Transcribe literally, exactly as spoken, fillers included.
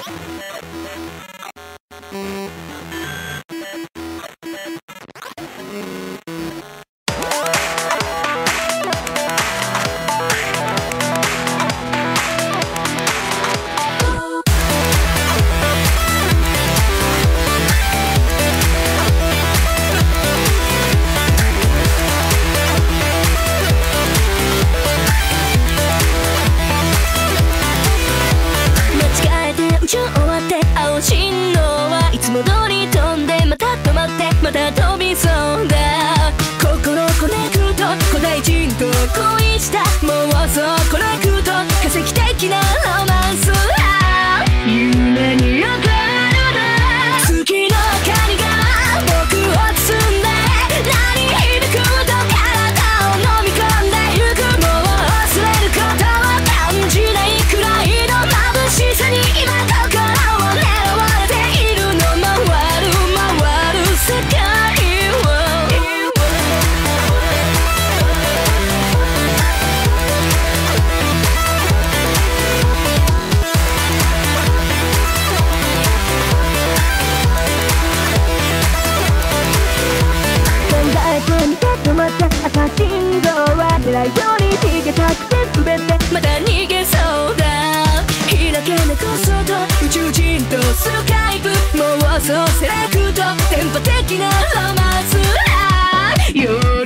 また飛びそうだ。心コネクト、古代人と恋した妄想コネクト、化石的なロマンス。夢に浮かぶ月の明かりが僕を包んで、何響くと体を飲み込んでゆく。もう忘れることは感じないくらいの眩しさに今心を狙われているの。回る回る世界赤信号は狙いより逃げたくて滑ってまた逃げそうだ。開け猫外宇宙人とスカイプ妄想セレクト電波的なロマンス。